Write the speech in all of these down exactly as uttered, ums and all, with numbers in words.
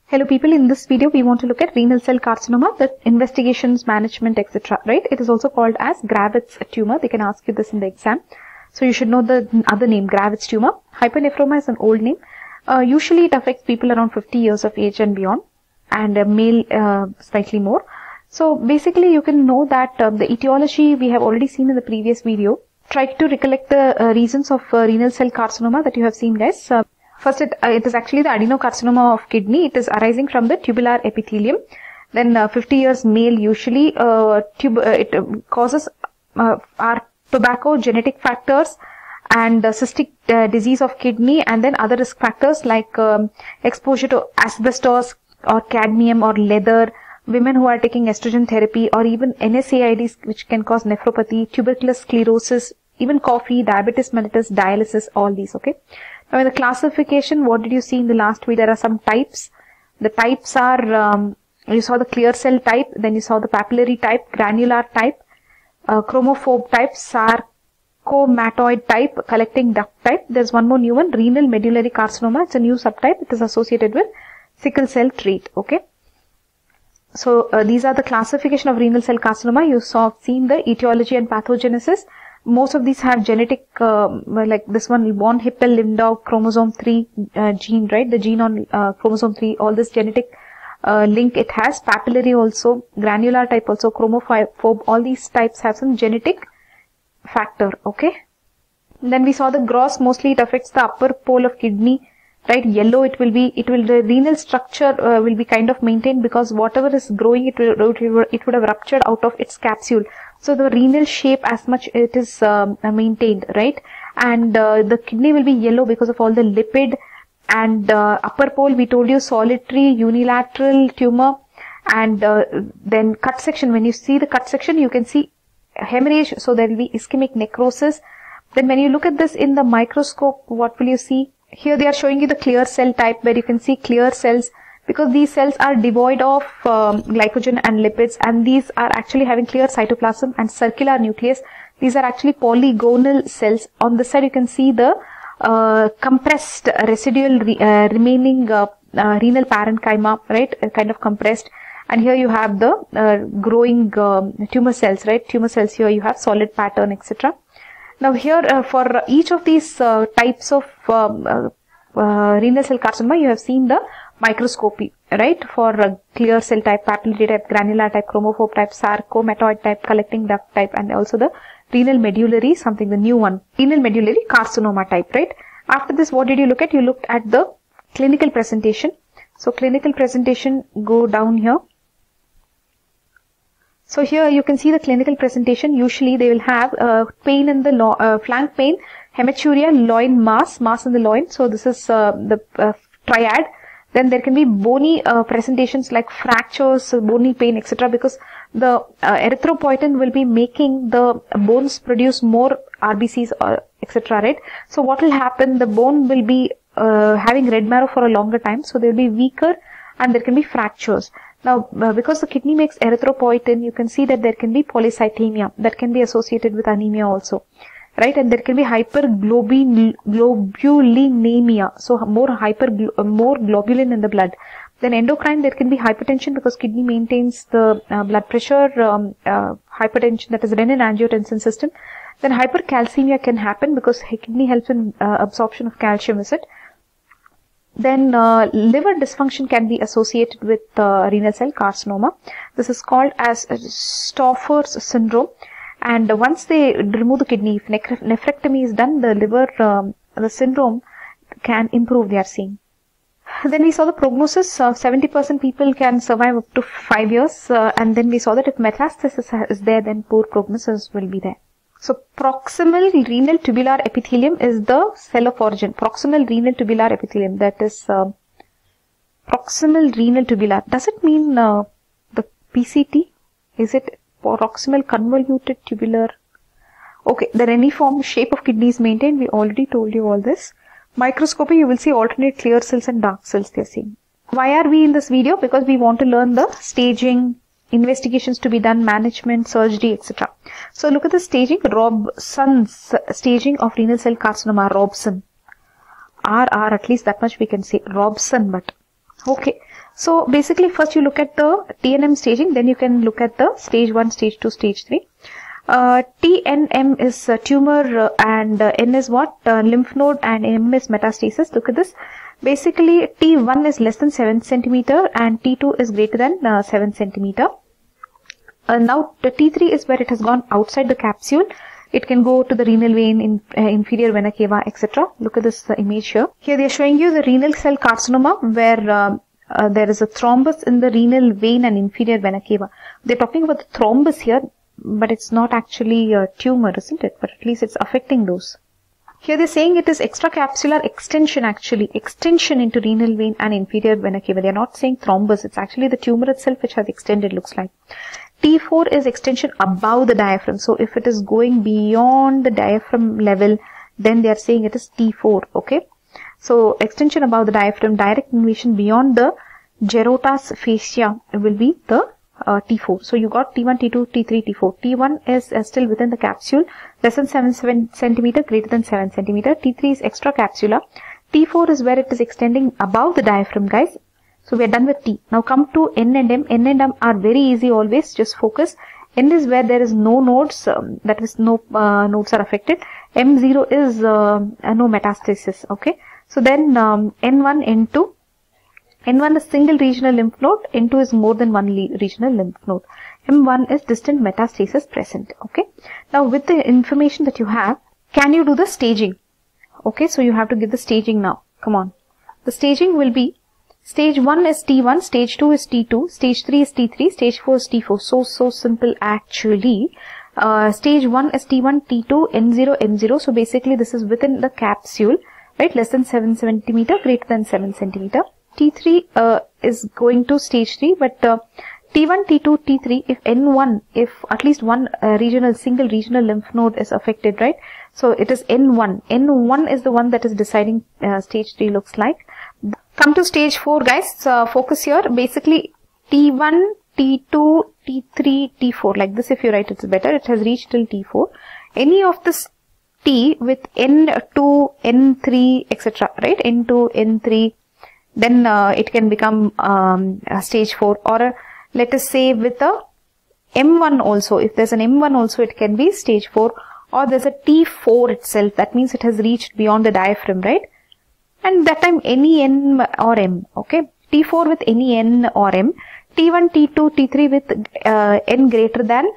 Hello people, in this video we want to look at renal cell carcinoma, the investigations, management, et cetera. Right? It is also called as Gravitz tumor. They can ask you this in the exam. So you should know the other name, Gravitz tumor. Hypernephroma is an old name. Uh, usually it affects people around fifty years of age and beyond, and uh, male uh, slightly more. So basically you can know that uh, the etiology we have already seen in the previous video. Try to recollect the uh, reasons of uh, renal cell carcinoma that you have seen, guys. Uh, First, it, uh, it is actually the adenocarcinoma of kidney. It is arising from the tubular epithelium. Then uh, fifty years male usually, uh, tube, uh, it uh, causes uh, are tobacco, genetic factors, and uh, cystic uh, disease of kidney, and then other risk factors like um, exposure to asbestos or cadmium or leather, women who are taking estrogen therapy, or even N SAIDs which can cause nephropathy, tubercular sclerosis, even coffee, diabetes mellitus, dialysis, all these, okay. Now in the classification, what did you see in the last week? There are some types. The types are, um, you saw the clear cell type, then you saw the papillary type, granular type, uh, chromophobe type, sarcomatoid type, collecting duct type. There's one more new one, renal medullary carcinoma. It's a new subtype. It is associated with sickle cell trait, okay. So uh, these are the classification of renal cell carcinoma. You saw, seen the etiology and pathogenesis. Most of these have genetic, uh, like this one, von Hippel-Lindau chromosome three uh, gene, right? The gene on uh, chromosome three, all this genetic uh, link it has. Papillary also, granular type also, chromophobe, all these types have some genetic factor, okay? Then we saw the gross, mostly it affects the upper pole of kidney, right? Yellow, it will be, it will, the renal structure uh, will be kind of maintained because whatever is growing, it will, it would have ruptured out of its capsule. So the renal shape as much it is um, maintained, right? And uh, the kidney will be yellow because of all the lipid, and uh, upper pole we told you solitary unilateral tumor, and uh, then cut section. When you see the cut section, you can see hemorrhage, so there will be ischemic necrosis. Then when you look at this in the microscope, what will you see? Here they are showing you the clear cell type, where you can see clear cells, because these cells are devoid of um, glycogen and lipids, and these are actually having clear cytoplasm and circular nucleus. These are actually polygonal cells. On this side you can see the uh, compressed residual re uh, remaining uh, uh, renal parenchyma, right, uh, kind of compressed. And here you have the uh, growing um, tumor cells, right, tumor cells. Here you have solid pattern, et cetera. Now here uh, for each of these uh, types of um, uh, uh, renal cell carcinoma, you have seen the microscopy, right, for uh, clear cell type, papillary type, granular type, chromophobe type, sarcomatoid type, collecting duct type, and also the renal medullary, something, the new one, renal medullary carcinoma type, right. After this, what did you look at? You looked at the clinical presentation. So clinical presentation, go down here. So here you can see the clinical presentation. Usually they will have uh, pain in the lo uh, flank pain, hematuria, loin mass, mass in the loin. So this is uh, the uh, triad. Then there can be bony uh, presentations like fractures, bony pain, et cetera. Because the uh, erythropoietin will be making the bones produce more R B Cs, uh, et cetera. Right? So what will happen? The bone will be uh, having red marrow for a longer time, so they will be weaker, and there can be fractures. Now, uh, because the kidney makes erythropoietin, you can see that there can be polycythemia that can be associated with anemia also. Right, and there can be hyperglobulinemia, so more hyper, more globulin in the blood. Then endocrine, there can be hypertension because kidney maintains the uh, blood pressure, um, uh, hypertension, that is renin-angiotensin system. Then hypercalcemia can happen because kidney helps in uh, absorption of calcium, is it? Then uh, liver dysfunction can be associated with uh, renal cell carcinoma. This is called as Staufer's syndrome. And once they remove the kidney, if nephrectomy is done, the liver, um, the syndrome can improve, they are seeing. Then we saw the prognosis, uh, seventy percent people can survive up to five years. Uh, and then we saw that if metastasis is there, then poor prognosis will be there. So proximal renal tubular epithelium is the cell of origin. Proximal renal tubular epithelium, that is uh, proximal renal tubular. Does it mean uh, the P C T? Is it proximal convoluted tubular? Okay, the reniform shape of kidney is maintained. We already told you all this. Microscopy, you will see alternate clear cells and dark cells they are seeing. Why are we in this video? Because we want to learn the staging, investigations to be done, management, surgery, et cetera. So look at the staging. Robson's staging of renal cell carcinoma. Robson. R, R, at least that much we can say. Robson, but okay. So basically first you look at the T N M staging, then you can look at the stage one, stage two, stage three. Uh, T N M is uh, tumor uh, and uh, N is what? Uh, lymph node, and M is metastasis. Look at this. Basically T one is less than seven centimeter and T two is greater than uh, seven centimeter. Uh, now the T three is where it has gone outside the capsule. It can go to the renal vein, in, uh, inferior vena cava, et cetera. Look at this uh, image here. Here they are showing you the renal cell carcinoma where uh, uh, there is a thrombus in the renal vein and inferior vena cava. They're talking about the thrombus here, but it's not actually a tumor, isn't it? But at least it's affecting those. Here they're saying it is extracapsular extension, actually extension into renal vein and inferior vena cava. They're not saying thrombus. It's actually the tumor itself which has extended, looks like. T four is extension above the diaphragm. So if it is going beyond the diaphragm level, then they are saying it is T four. Okay. So extension above the diaphragm, direct invasion beyond the Gerota's fascia will be the uh, T four. So you got T one, T two, T three, T four. T one is uh, still within the capsule, less than seven centimeter, greater than seven centimeter. T three is extracapsular. T four is where it is extending above the diaphragm, guys. So we are done with T. Now come to N and M. N and M are very easy always. Just focus. N is where there is no nodes, um, that is no uh, nodes are affected. M zero is uh, uh, no metastasis. Okay. So then um, N one, N two. N one is single regional lymph node. N two is more than one regional lymph node. M one is distant metastasis present. Okay. Now with the information that you have, can you do the staging? Okay. So you have to give the staging now. Come on. The staging will be stage one is T one, stage two is T two, stage three is T three, stage four is T four. So, so simple actually. Uh, stage one is T one, T two, N zero, M zero. So basically this is within the capsule, right? Less than seven centimeter, greater than seven centimeter. T three uh, is going to stage three, but uh, T one, T two, T three, if N one, if at least one uh, regional, single regional lymph node is affected, right? So it is N one. N one is the one that is deciding uh, stage three looks like. Come to stage four, guys. Uh, focus here. Basically, T one, T two, T three, T four. Like this, if you write, it's better. It has reached till T four. Any of this T with N two, N three, et cetera. Right? N two, N three. Then uh, it can become um, a stage four. Or a, let us say with a M one also. If there's an M one also, it can be stage four. Or there's a T four itself. That means it has reached beyond the diaphragm, right? And that time any N or M, okay? T four with any N or M. T one, T two, T three with uh, N greater than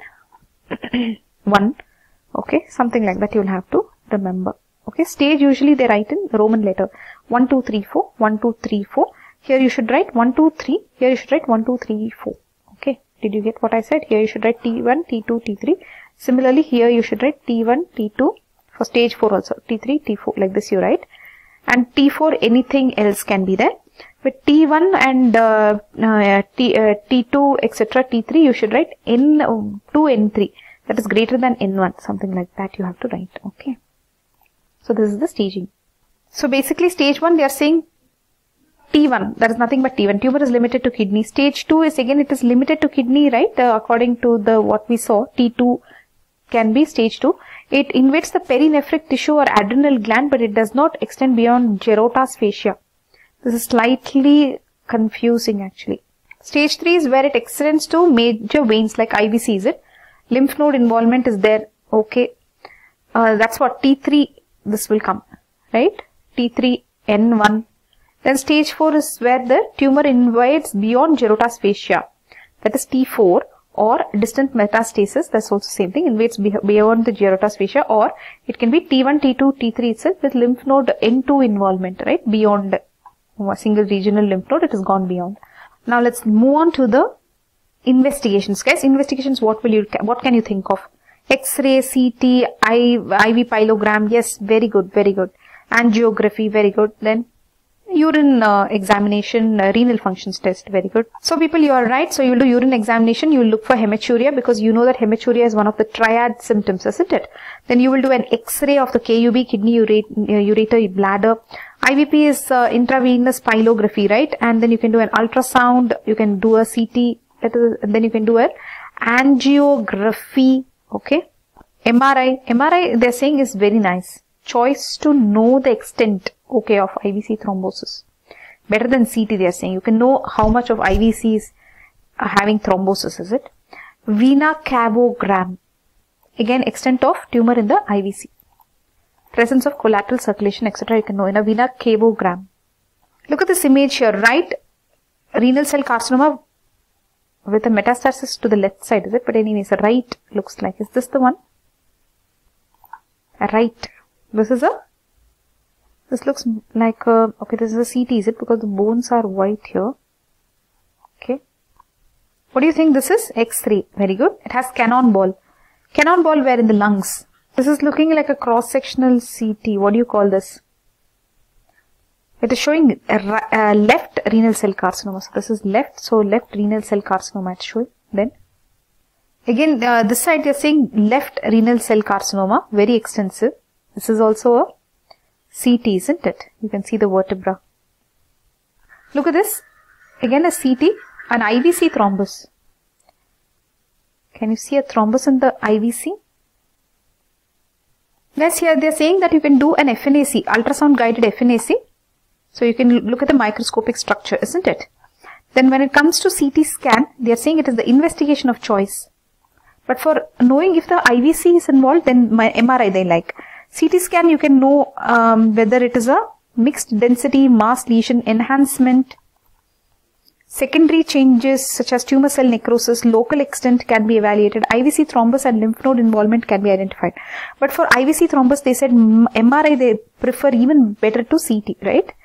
one, okay? Something like that you'll have to remember, okay? Stage usually they write in Roman letter. one, two, three, four, one, two, three, four. Here you should write one, two, three. Here you should write one, two, three, four, okay? Did you get what I said? Here you should write T one, T two, T three. Similarly, here you should write T one, T two for stage four also. T three, T four, like this you write. And T four, anything else can be there. With T one and uh, uh, T, uh, T two, et cetera, T three, you should write N two, N three. That is greater than N one. Something like that you have to write. Okay. So this is the staging. So basically stage one, they are saying T one. That is nothing but T one. Tumor is limited to kidney. Stage two is again, it is limited to kidney, right? Uh, according to the what we saw, T two can be stage two. It invades the perinephric tissue or adrenal gland, but it does not extend beyond Gerota's fascia. This is slightly confusing actually. Stage three is where it extends to major veins like I V C, is it? Lymph node involvement is there. Okay. Uh, that's what T three, this will come, right? T three, N one. Then stage four is where the tumor invades beyond Gerota's fascia. That is T four. Or distant metastasis, that's also same thing, invades beyond the Gerota's fascia, or it can be T one, T two, T three itself with lymph node N two involvement, right? Beyond a single regional lymph node, it has gone beyond. Now let's move on to the investigations, guys. Investigations, what will you, what can you think of? X-ray, C T, I V pyelogram, yes, very good, very good. Angiography, very good. Then urine uh, examination, uh, renal functions test, very good. So people, you are right. So you will do urine examination, you will look for hematuria because you know that hematuria is one of the triad symptoms, isn't it? Then you will do an X-ray of the K U B, kidney, urate, uh, ureter, bladder. I V P is uh, intravenous pyelography, right? And then you can do an ultrasound, you can do a C T, that is, and then you can do an angiography, okay? M R I, M R I they are saying is very nice. Choice to know the extent, okay, of I V C thrombosis. Better than C T, they are saying. You can know how much of I V C is having thrombosis, is it? Vena cavogram. Again, extent of tumor in the I V C. Presence of collateral circulation, et cetera. You can know in a vena cavogram. Look at this image here. Right renal cell carcinoma with a metastasis to the left side, is it? But anyways, right looks like. Is this the one? Right. This is a, this looks like a, okay, this is a C T, is it? Because the bones are white here. Okay. What do you think this is? X-ray. Very good. It has cannonball. Cannonball where in the lungs? This is looking like a cross-sectional C T. What do you call this? It is showing a, a left renal cell carcinoma. So this is left. So left renal cell carcinoma it's showing. Then again, uh, this side they are saying left renal cell carcinoma. Very extensive. This is also a C T, isn't it? You can see the vertebra. Look at this. Again a C T. An I V C thrombus. Can you see a thrombus in the I V C? Yes, here they are saying that you can do an F N A C, ultrasound guided F N A C. So you can look at the microscopic structure, isn't it? Then when it comes to C T scan, they are saying it is the investigation of choice. But for knowing if the I V C is involved, then my M R I they like. C T scan, you can know um, whether it is a mixed density, mass lesion, enhancement, secondary changes such as tumor cell necrosis, local extent can be evaluated. I V C thrombus and lymph node involvement can be identified. But for I V C thrombus, they said M R I they prefer even better to C T, right?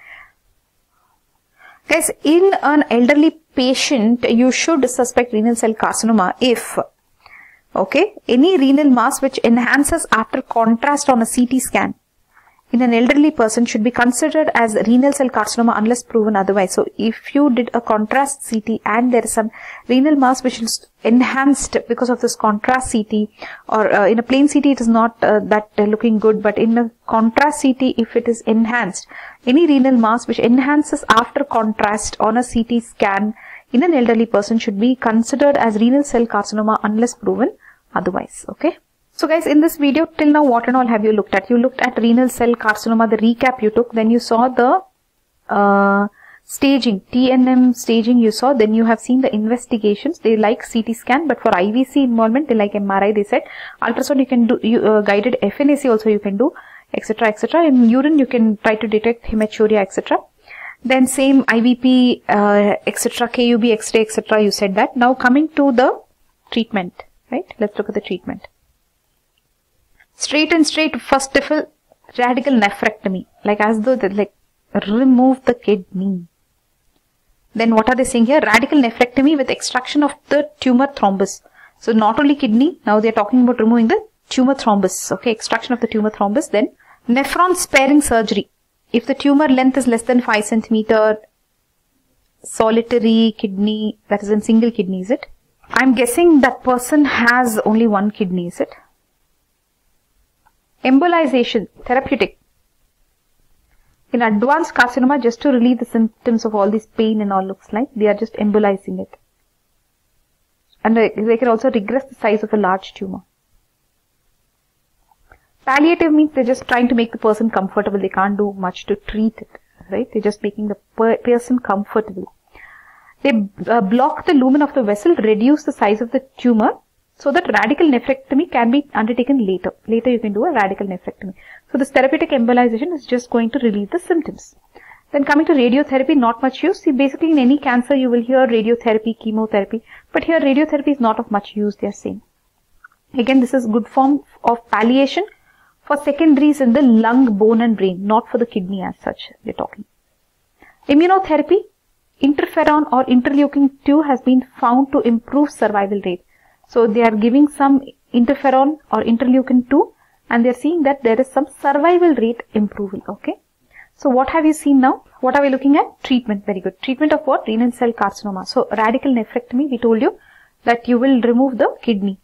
Guys, in an elderly patient, you should suspect renal cell carcinoma if, okay, any renal mass which enhances after contrast on a C T scan in an elderly person should be considered as renal cell carcinoma unless proven otherwise. So if you did a contrast C T and there is some renal mass which is enhanced because of this contrast C T, or uh, in a plain C T it is not uh, that uh, looking good, but in a contrast C T if it is enhanced, any renal mass which enhances after contrast on a C T scan in an elderly person should be considered as renal cell carcinoma unless proven otherwise. Okay. So guys, in this video, till now, what and all have you looked at? You looked at renal cell carcinoma, the recap you took. Then you saw the uh, staging, T N M staging you saw. Then you have seen the investigations. They like C T scan, but for I V C involvement, they like M R I, they said. Ultrasound, you can do, you, uh, guided F N A C also you can do, et cetera, et cetera. In urine, you can try to detect hematuria, et cetera. Then same I V P, uh, et cetera, K U B, X-ray, et cetera. You said that. Now coming to the treatment, right? Let's look at the treatment. Straight and straight, first of all, radical nephrectomy, like as though they like remove the kidney. Then what are they saying here? Radical nephrectomy with extraction of the tumor thrombus. So not only kidney, now they are talking about removing the tumor thrombus. Okay, extraction of the tumor thrombus. Then nephron sparing surgery. If the tumor length is less than five centimeter, solitary kidney, that is in single kidney, is it? I'm guessing that person has only one kidney, is it? Embolization, therapeutic. In advanced carcinoma, just to relieve the symptoms of all this pain and all looks like, they are just embolizing it. And they can also regress the size of a large tumor. Palliative means they're just trying to make the person comfortable. They can't do much to treat it, right? They're just making the per person comfortable. They uh, block the lumen of the vessel, reduce the size of the tumor, so that radical nephrectomy can be undertaken later. Later you can do a radical nephrectomy. So this therapeutic embolization is just going to relieve the symptoms. Then coming to radiotherapy, not much use. See, basically in any cancer you will hear radiotherapy, chemotherapy. But here radiotherapy is not of much use, they are saying. Again, this is good form of palliation for secondaries in the lung, bone and brain, not for the kidney as such, they are talking. Immunotherapy, interferon or interleukin two has been found to improve survival rate. So they are giving some interferon or interleukin two and they are seeing that there is some survival rate improvement. Okay. So what have you seen now? What are we looking at? Treatment. Very good. Treatment of what? Renal cell carcinoma. So radical nephrectomy, we told you that you will remove the kidney.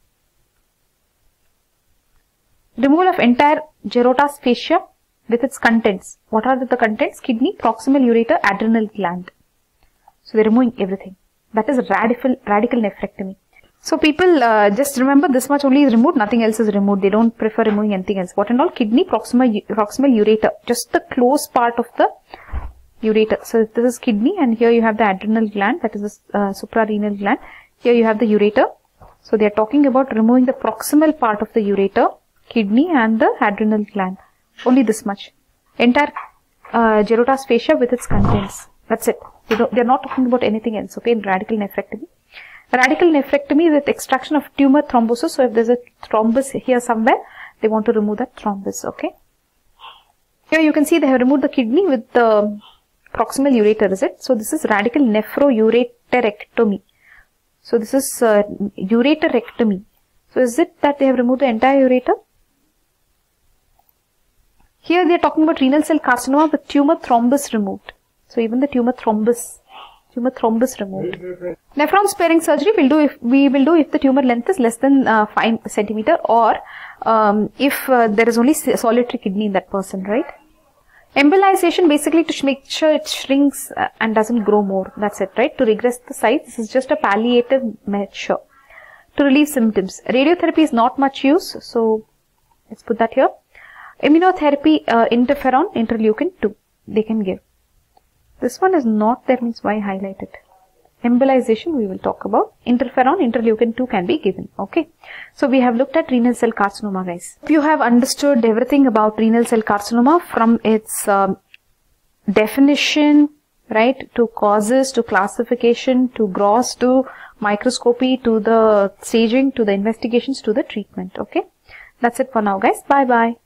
Removal of entire Gerota's fascia with its contents. What are the contents? Kidney, proximal ureter, adrenal gland. So they're removing everything. That is radical, radical nephrectomy. So people uh, just remember this much only is removed, nothing else is removed. They don't prefer removing anything else. What and all? Kidney, proximal, proximal ureter, just the close part of the ureter. So this is kidney, and here you have the adrenal gland, that is the uh, suprarenal gland. Here you have the ureter. So they are talking about removing the proximal part of the ureter, kidney and the adrenal gland. Only this much. Entire uh, Gerota's fascia with its contents. That's it. They don't, they're not talking about anything else, okay, in radical nephrectomy. Radical nephrectomy with extraction of tumor thrombosis. So if there's a thrombus here somewhere, they want to remove that thrombus, okay. Here you can see they have removed the kidney with the proximal ureter, is it? So this is radical nephroureterectomy. So this is uh, ureterectomy. So is it that they have removed the entire ureter? Here they are talking about renal cell carcinoma with tumor thrombus removed. So even the tumor thrombus, tumor thrombus removed. Nephron sparing surgery will do if we will do if the tumor length is less than uh, five centimeter, or um, if uh, there is only solitary kidney in that person, right? Embolization basically to make sure it shrinks uh, and doesn't grow more. That's it, right? To regress the size. This is just a palliative measure to relieve symptoms. Radiotherapy is not much use, so let's put that here. Immunotherapy, uh, interferon, interleukin two, they can give. This one is not there, means why highlight it? Embolization we will talk about. Interferon, interleukin two can be given. Okay. So we have looked at renal cell carcinoma, guys. If you have understood everything about renal cell carcinoma from its um, definition, right, to causes, to classification, to gross, to microscopy, to the staging, to the investigations, to the treatment. Okay. That's it for now, guys. Bye bye.